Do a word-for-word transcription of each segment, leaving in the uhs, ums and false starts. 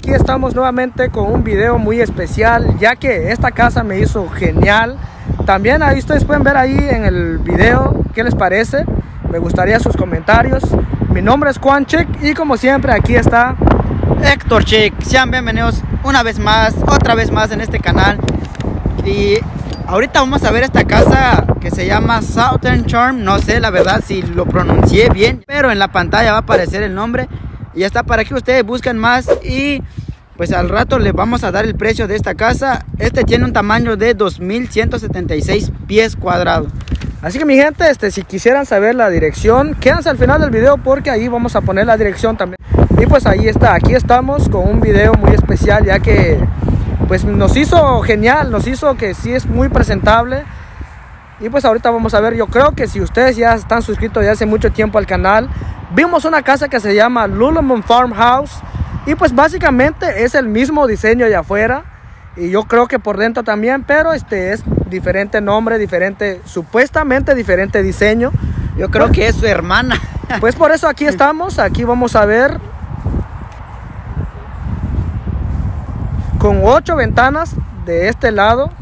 aquí estamos nuevamente con un video muy especial, ya que esta casa me hizo genial. También ahí ustedes pueden ver ahí en el video qué les parece. Me gustaría sus comentarios. Mi nombre es Juan Chick y como siempre aquí está Héctor Chick. Sean bienvenidos una vez más, otra vez más en este canal. Y ahorita vamos a ver esta casa que se llama Southern Charm. No sé la verdad si lo pronuncié bien, pero en la pantalla va a aparecer el nombre. Y ya está para que ustedes busquen más. Y pues al rato les vamos a dar el precio de esta casa. Este tiene un tamaño de dos mil ciento setenta y seis pies cuadrados. Así que mi gente, este, si quisieran saber la dirección, quédense al final del video porque ahí vamos a poner la dirección también. Y pues ahí está, aquí estamos con un video muy especial, ya que pues nos hizo genial, nos hizo que sí es muy presentable. Y pues ahorita vamos a ver, yo creo que si ustedes ya están suscritos ya hace mucho tiempo al canal, vimos una casa que se llama Lululemon Farmhouse. Y pues básicamente es el mismo diseño de afuera. Y yo creo que por dentro también, pero este es diferente nombre, diferente, supuestamente diferente diseño. Yo creo pues, que es su hermana. Pues por eso aquí estamos, aquí vamos a ver con ocho ventanas de este lado.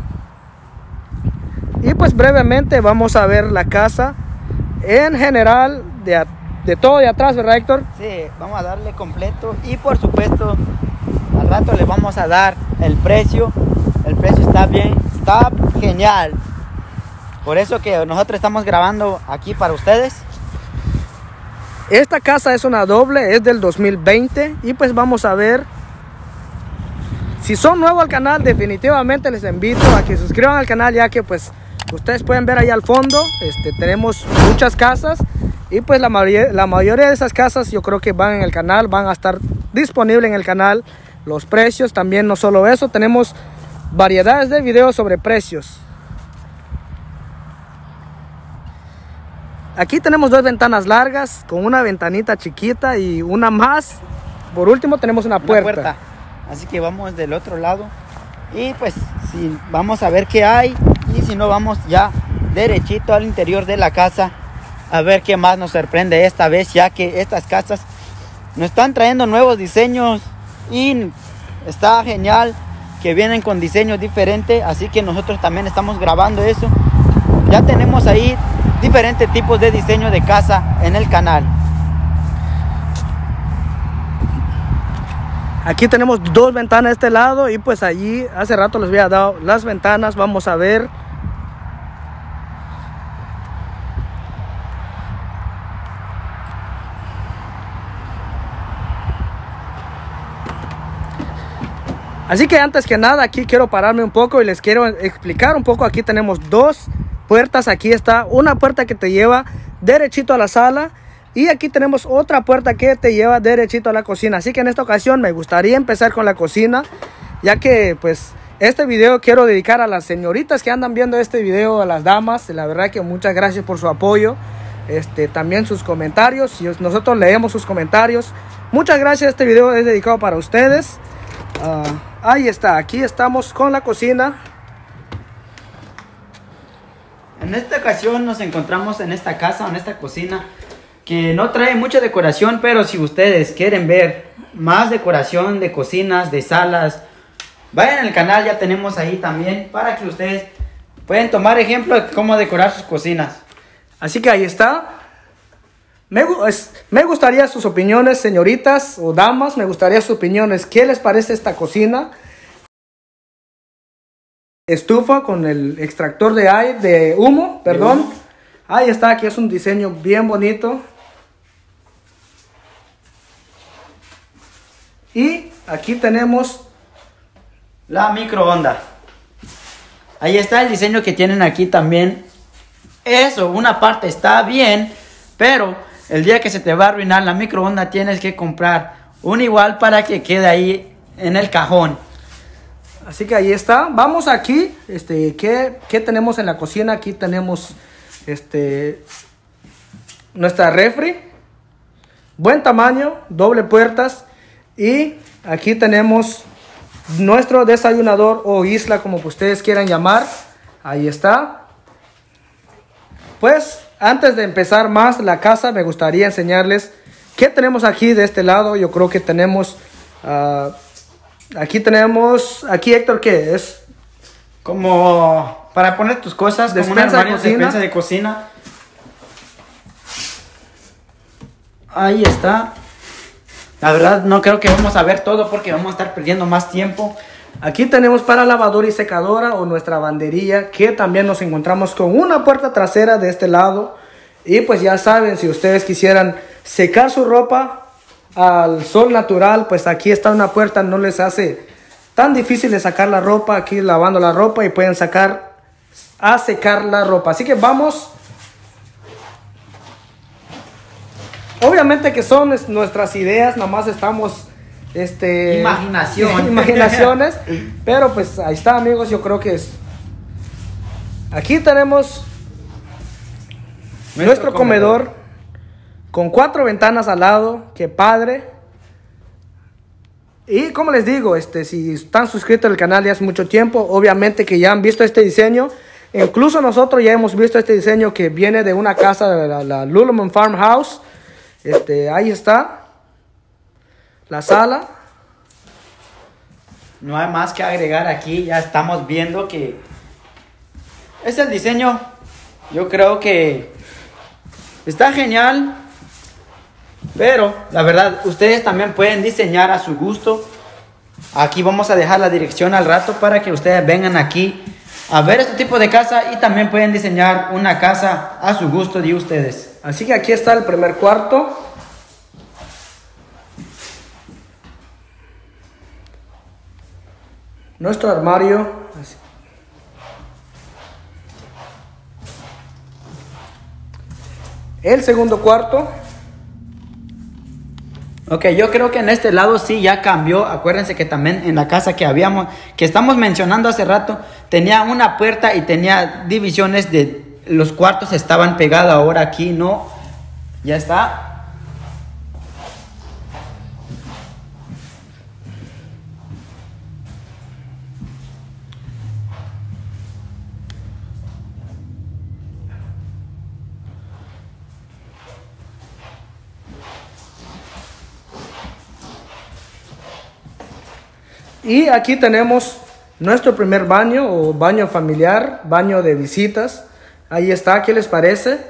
Y pues brevemente vamos a ver la casa en general de, de todo de atrás, ¿verdad, Héctor? Sí, vamos a darle completo y por supuesto al rato le vamos a dar el precio. El precio está bien, está genial. Por eso que nosotros estamos grabando aquí para ustedes. Esta casa es una doble, es del dos mil veinte. Y pues vamos a ver. Si son nuevos al canal, definitivamente les invito a que se suscriban al canal, ya que pues ustedes pueden ver ahí al fondo, este, tenemos muchas casas. Y pues la mayoría, la mayoría de esas casas yo creo que van en el canal, van a estar disponibles en el canal. Los precios también, no solo eso, tenemos variedades de videos sobre precios. Aquí tenemos dos ventanas largas con una ventanita chiquita y una más. Por último tenemos una puerta. Una puerta. Así que vamos del otro lado y pues si vamos a ver qué hay, y si no vamos ya derechito al interior de la casa a ver qué más nos sorprende esta vez, ya que estas casas nos están trayendo nuevos diseños y está genial que vienen con diseños diferentes, así que nosotros también estamos grabando eso. Ya tenemos ahí diferentes tipos de diseño de casa en el canal. Aquí tenemos dos ventanas de este lado y pues allí hace rato les había dado las ventanas. Vamos a ver. Así que antes que nada aquí quiero pararme un poco y les quiero explicar un poco. Aquí tenemos dos puertas. Aquí está una puerta que te lleva derechito a la sala. Y aquí tenemos otra puerta que te lleva derechito a la cocina. Así que en esta ocasión me gustaría empezar con la cocina, ya que pues este video quiero dedicar a las señoritas que andan viendo este video, a las damas. La verdad que muchas gracias por su apoyo. Este, también sus comentarios. Nosotros leemos sus comentarios. Muchas gracias. Este video es dedicado para ustedes. Uh, ahí está, aquí estamos con la cocina. En esta ocasión nos encontramos en esta casa, en esta cocina, que no trae mucha decoración, pero si ustedes quieren ver más decoración de cocinas, de salas, vayan al canal, ya tenemos ahí también, para que ustedes pueden tomar ejemplo de cómo decorar sus cocinas. Así que ahí está. Me, es, me gustaría sus opiniones, señoritas o damas, me gustaría sus opiniones. ¿Qué les parece esta cocina? Estufa con el extractor de aire, de humo, perdón. ¿Sí? Ahí está, aquí es un diseño bien bonito. Y aquí tenemos la microondas. Ahí está el diseño que tienen aquí también. Eso, una parte está bien, pero el día que se te va a arruinar la microonda tienes que comprar un igual para que quede ahí en el cajón. Así que ahí está. Vamos aquí. Este, ¿qué, qué tenemos en la cocina? Aquí tenemos este, nuestra refri. Buen tamaño, doble puertas. Y aquí tenemos nuestro desayunador o isla, como ustedes quieran llamar. Ahí está. Pues antes de empezar más la casa, me gustaría enseñarles qué tenemos aquí de este lado. Yo creo que tenemos uh, Aquí tenemos, aquí Héctor, ¿qué es? Como para poner tus cosas, como un Despensa de armario, cocina. despensa de cocina. Ahí está. La verdad no creo que vamos a ver todo porque vamos a estar perdiendo más tiempo. Aquí tenemos para lavadora y secadora o nuestra lavandería, que también nos encontramos con una puerta trasera de este lado. Y pues ya saben, si ustedes quisieran secar su ropa al sol natural, pues aquí está una puerta, no les hace tan difícil de sacar la ropa, aquí lavando la ropa y pueden sacar a secar la ropa. Así que vamos. Obviamente que son es- nuestras ideas, nada más estamos este Imaginación. imaginaciones, pero pues ahí está, amigos, yo creo que es. Aquí tenemos nuestro, Nuestro comedor. comedor. Con cuatro ventanas al lado, qué padre. Y como les digo, este, si están suscritos al canal ya hace mucho tiempo, obviamente que ya han visto este diseño. Incluso nosotros ya hemos visto este diseño que viene de una casa de la, la Lululemon Farmhouse. Este, ahí está la sala. No hay más que agregar aquí, ya estamos viendo que es el diseño. Yo creo que está genial, pero la verdad ustedes también pueden diseñar a su gusto. Aquí vamos a dejar la dirección al rato para que ustedes vengan aquí a ver este tipo de casa y también pueden diseñar una casa a su gusto de ustedes. Así que aquí está el primer cuarto. Nuestro armario. Así. El segundo cuarto. Ok, yo creo que en este lado sí ya cambió. Acuérdense que también en la casa que habíamos, que estamos mencionando hace rato, tenía una puerta y tenía divisiones de los cuartos estaban pegados. Ahora aquí no, ya está. Y aquí tenemos nuestro primer baño o baño familiar, baño de visitas. Ahí está, ¿qué les parece?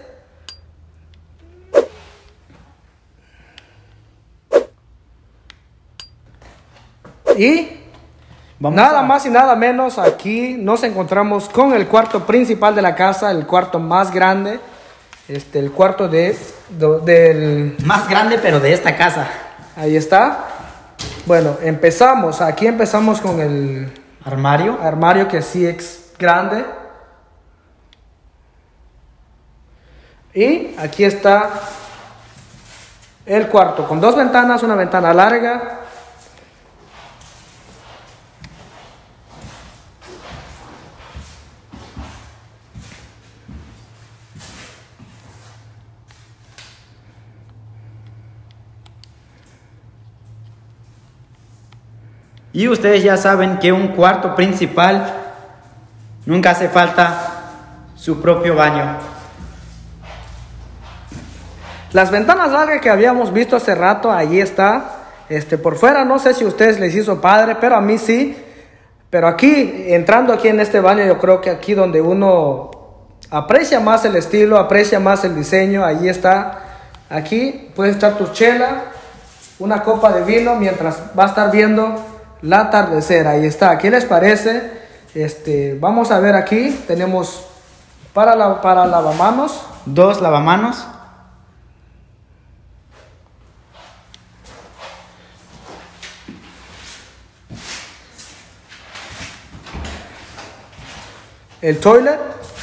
Y Vamos nada a- más y nada menos, aquí nos encontramos con el cuarto principal de la casa, el cuarto más grande, este, el cuarto de, do- del... Más grande, pero de esta casa. Ahí está. Bueno, empezamos, aquí empezamos con el Armario. armario que sí es grande. Y aquí está el cuarto, con dos ventanas, una ventana larga. Y ustedes ya saben que un cuarto principal nunca hace falta su propio baño. Las ventanas largas que habíamos visto hace rato, ahí está. Este, por fuera no sé si a ustedes les hizo padre, pero a mí sí. Pero aquí, entrando aquí en este baño, yo creo que aquí donde uno aprecia más el estilo, aprecia más el diseño, ahí está. Aquí puedes echar tu chela, una copa de vino mientras va a estar viendo el atardecer. Ahí está. ¿Qué les parece? Este, vamos a ver aquí. Tenemos para la para lavamanos. Dos lavamanos. El toilet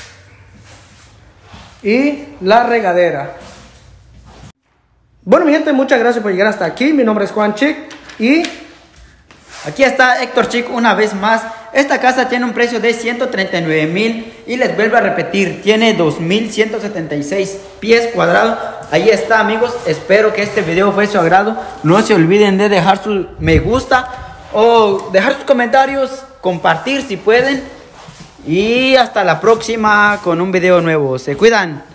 y la regadera. Bueno, mi gente, muchas gracias por llegar hasta aquí. Mi nombre es Juan Chic y Aquí está Héctor Chic una vez más. Esta casa tiene un precio de ciento treinta y nueve mil y les vuelvo a repetir, tiene dos mil ciento setenta y seis pies cuadrados. Ahí está, amigos. Espero que este video fue de su agrado. No se olviden de dejar su me gusta o dejar sus comentarios, compartir si pueden. Y hasta la próxima con un video nuevo. Se cuidan.